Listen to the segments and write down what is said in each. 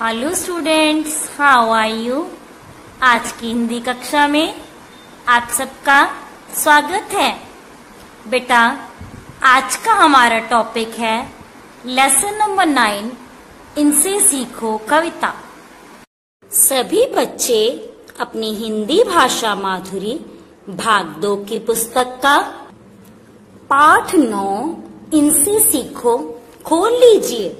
Hello students, how are you. आज की हिंदी कक्षा में आप सबका स्वागत है। बेटा, आज का हमारा टॉपिक है लेसन नंबर 9, इनसे सीखो कविता। सभी बच्चे अपनी हिंदी भाषा माधुरी भाग 2 की पुस्तक का पाठ 9 इनसे सीखो खोल लीजिए।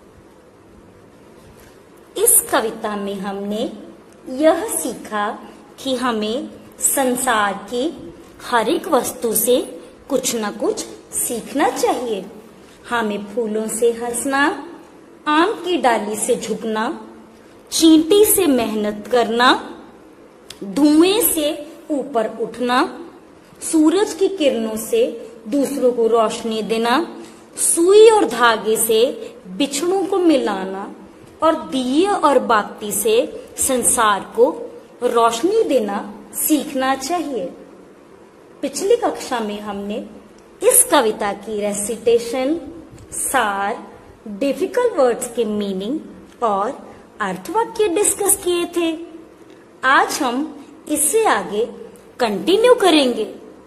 इस कविता में हमने यह सीखा कि हमें संसार की हर एक वस्तु से कुछ न कुछ सीखना चाहिए। हमें फूलों से हंसना, आम की डाली से झुकना, चींटी से मेहनत करना, धुएं से ऊपर उठना, सूरज की किरणों से दूसरों को रोशनी देना, सुई और धागे से बिछड़ों को मिलाना और दिए और बाती से संसार को रोशनी देना सीखना चाहिए। पिछली कक्षा में हमने इस कविता की रेसिटेशन, सार, डिफिकल्ट वर्ड्स के मीनिंग और अर्थवाक्य डिस्कस किए थे। आज हम इससे आगे कंटिन्यू करेंगे।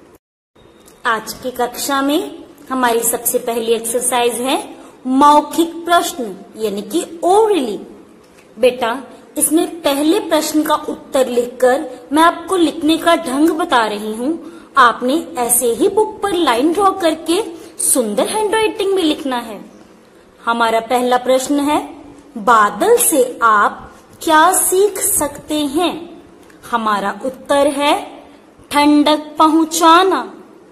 आज की कक्षा में हमारी सबसे पहली एक्सरसाइज है मौखिक प्रश्न यानी कि ओरली। बेटा, इसमें पहले प्रश्न का उत्तर लिखकर मैं आपको लिखने का ढंग बता रही हूँ। आपने ऐसे ही बुक पर लाइन ड्रॉ करके सुंदर हैंडराइटिंग में लिखना है। हमारा पहला प्रश्न है, बादल से आप क्या सीख सकते हैं? हमारा उत्तर है ठंडक पहुंचाना।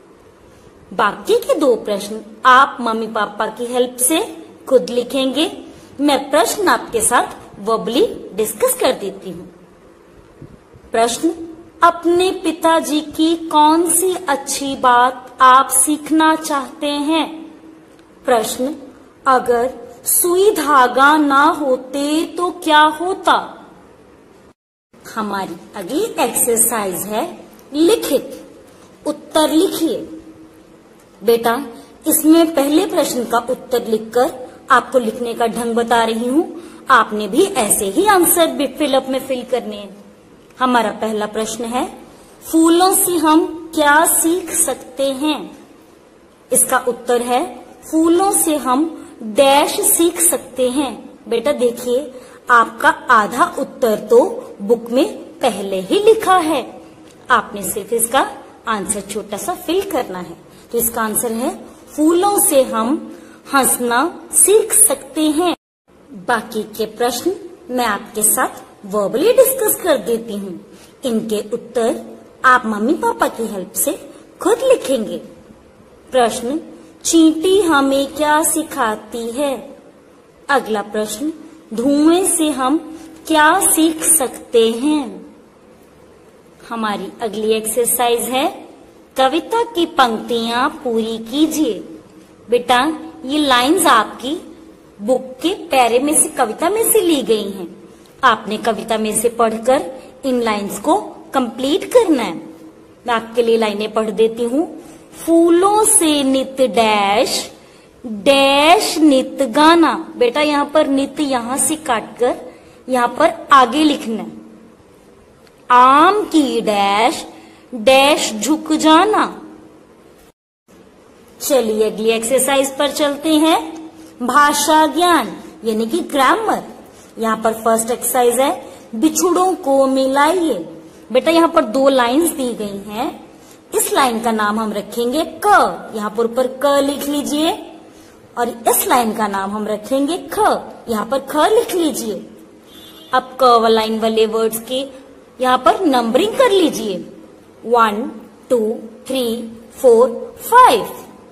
बाकी के 2 प्रश्न आप मम्मी पापा की हेल्प से खुद लिखेंगे। मैं प्रश्न आपके साथ वर्बली डिस्कस कर देती हूँ। प्रश्न, अपने पिताजी की कौन सी अच्छी बात आप सीखना चाहते हैं? प्रश्न, अगर सुई धागा ना होते तो क्या होता? हमारी अगली एक्सरसाइज है लिखित। उत्तर लिखिए। बेटा, इसमें पहले प्रश्न का उत्तर लिखकर आपको लिखने का ढंग बता रही हूँ। आपने भी ऐसे ही आंसर भी फिलअप में फिल करने हैं। हमारा पहला प्रश्न है, फूलों से हम क्या सीख सकते हैं? इसका उत्तर है, फूलों से हम डैश सीख सकते हैं। बेटा देखिए, आपका आधा उत्तर तो बुक में पहले ही लिखा है। आपने सिर्फ इसका आंसर छोटा सा फिल करना है। तो इसका आंसर है, फूलों से हम हंसना सीख सकते हैं। बाकी के प्रश्न मैं आपके साथ वर्बली डिस्कस कर देती हूँ। इनके उत्तर आप मम्मी पापा की हेल्प से खुद लिखेंगे। प्रश्न, चींटी हमें क्या सिखाती है? अगला प्रश्न, धुएं से हम क्या सीख सकते हैं? हमारी अगली एक्सरसाइज है, कविता की पंक्तियां पूरी कीजिए। बेटा, ये लाइंस आपकी बुक के पैरे में से, कविता में से ली गई हैं। आपने कविता में से पढ़कर इन लाइंस को कंप्लीट करना है। मैं आपके लिए लाइनें पढ़ देती हूँ। फूलों से नित डैश, डैश नित गाना। बेटा, यहाँ पर नित यहाँ से काटकर यहाँ पर आगे लिखना है। आम की डैश, डैश झुक जाना। चलिए अगली एक्सरसाइज पर चलते हैं। भाषा ज्ञान यानी कि ग्रामर। यहाँ पर फर्स्ट एक्सरसाइज है, बिछड़ों को मिलाइए। बेटा, यहाँ पर 2 लाइंस दी गई हैं। इस लाइन का नाम हम रखेंगे क। यहाँ पर ऊपर क लिख लीजिए और इस लाइन का नाम हम रखेंगे ख। यहाँ पर ख लिख लीजिए। अब क लाइन वाले वर्ड्स की यहाँ पर नंबरिंग कर लीजिए। 1, 2, 3, 4, 5।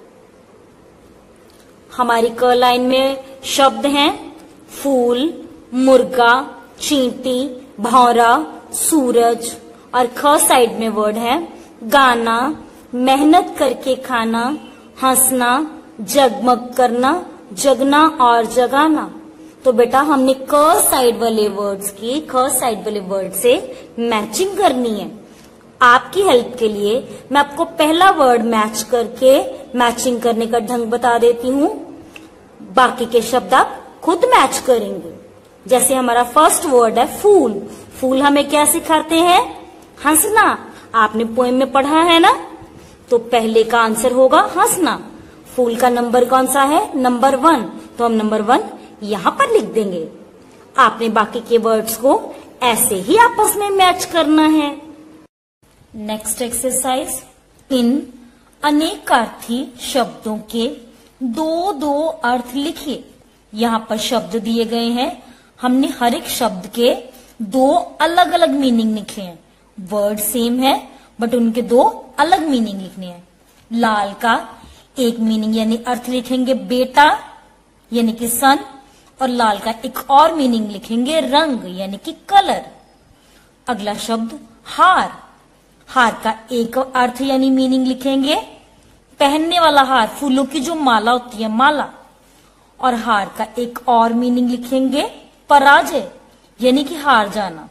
हमारी क लाइन में शब्द हैं फूल, मुर्गा, चींटी, भौरा, सूरज। और ख साइड में वर्ड है गाना, मेहनत करके खाना, हंसना, जगमग करना, जगना और जगाना। तो बेटा, हमने क साइड वाले वर्ड्स की ख साइड वाले वर्ड से मैचिंग करनी है। आपकी हेल्प के लिए मैं आपको पहला वर्ड मैच करके मैचिंग करने का ढंग बता देती हूँ। बाकी के शब्द आप खुद मैच करेंगे। जैसे हमारा फर्स्ट वर्ड है फूल। फूल हमें क्या सिखाते हैं? हंसना। आपने पोएम में पढ़ा है ना, तो पहले का आंसर होगा हंसना। फूल का नंबर कौन सा है? नंबर 1, तो हम नंबर 1 यहाँ पर लिख देंगे। आपने बाकी के वर्ड्स को ऐसे ही आपस में मैच करना है। नेक्स्ट एक्सरसाइज, इन अनेकार्थी शब्दों के 2-2 अर्थ लिखिए। यहाँ पर शब्द दिए गए हैं, हमने हर एक शब्द के 2 अलग अलग मीनिंग लिखे हैं। वर्ड सेम है बट उनके 2 अलग मीनिंग लिखने हैं। लाल का एक मीनिंग यानी अर्थ लिखेंगे बेटा यानी कि सन, और लाल का एक और मीनिंग लिखेंगे रंग यानी कि कलर। अगला शब्द हार। हार का एक अर्थ यानी मीनिंग लिखेंगे पहनने वाला हार, फूलों की जो माला होती है माला। और हार का एक और मीनिंग लिखेंगे पराजय यानी कि हार जाना।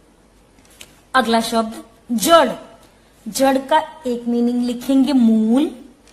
अगला शब्द जड़। जड़ का एक मीनिंग लिखेंगे मूल,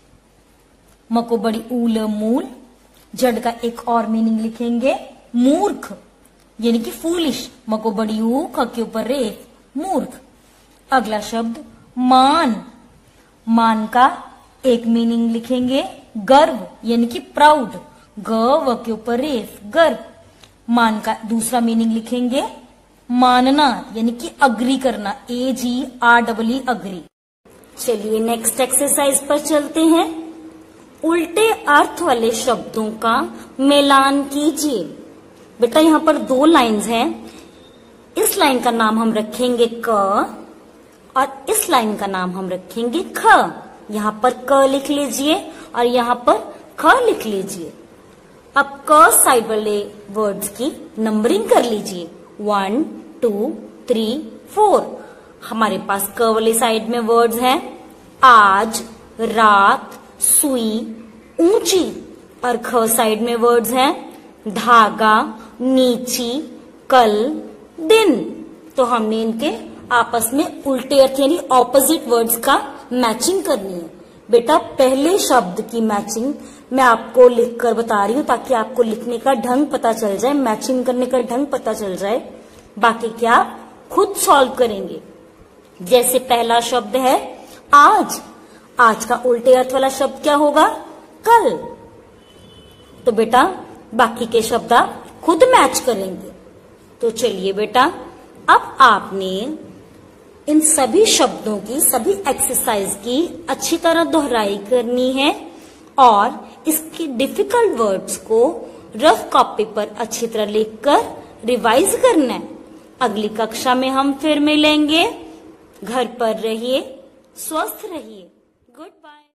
मको बड़ी ऊल मूल। जड़ का एक और मीनिंग लिखेंगे मूर्ख यानी कि फूलिश, मको बड़ी ऊ ख के ऊपर रे मूर्ख। अगला शब्द मान। मान का एक मीनिंग लिखेंगे गर्व यानी कि प्राउड, ग व के ऊपर रेफ गर्व। मान का दूसरा मीनिंग लिखेंगे मानना यानी कि अग्री करना, AGREE अग्री। चलिए नेक्स्ट एक्सरसाइज पर चलते हैं। उल्टे अर्थ वाले शब्दों का मिलान कीजिए। बेटा यहाँ पर 2 लाइंस हैं। इस लाइन का नाम हम रखेंगे क और इस लाइन का नाम हम रखेंगे ख। यहाँ पर क लिख लीजिए और यहाँ पर ख लिख लीजिए। अब क साइड वाले वर्ड्स की नंबरिंग कर लीजिए, 1 2 3 4। हमारे पास क वाले साइड में वर्ड्स हैं आज, रात, सुई, ऊंची। और ख साइड में वर्ड्स हैं धागा, नीची, कल, दिन। तो हमने इनके आपस में उल्टे अर्थ यानी ऑपोजिट वर्ड्स का मैचिंग करनी है। बेटा पहले शब्द की मैचिंग मैं आपको लिखकर बता रही हूँ ताकि आपको लिखने का ढंग पता चल जाए, मैचिंग करने का ढंग पता चल जाए। बाकी क्या आप खुद सॉल्व करेंगे। जैसे पहला शब्द है आज। आज का उल्टे अर्थ वाला शब्द क्या होगा? कल। तो बेटा बाकी के शब्द आप खुद मैच करेंगे। तो चलिए बेटा, अब आपने इन सभी शब्दों की, सभी एक्सरसाइज की अच्छी तरह दोहराई करनी है और इसके डिफिकल्ट वर्ड्स को रफ कॉपी पर अच्छी तरह लिखकर रिवाइज करना है। अगली कक्षा में हम फिर मिलेंगे। घर पर रहिए, स्वस्थ रहिए। Good bye.